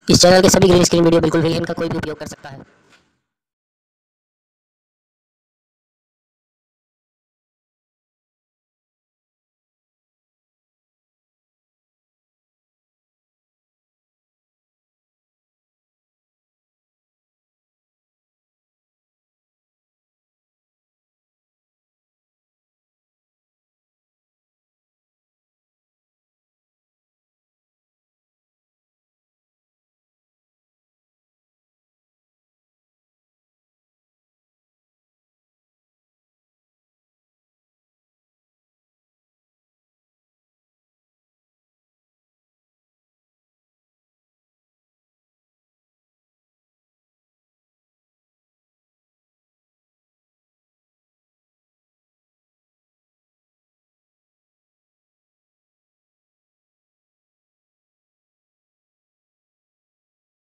इस चैनल के सभी ग्रीन स्क्रीन वीडियो बिल्कुल फ्री है, इनका कोई भी उपयोग कर सकता है।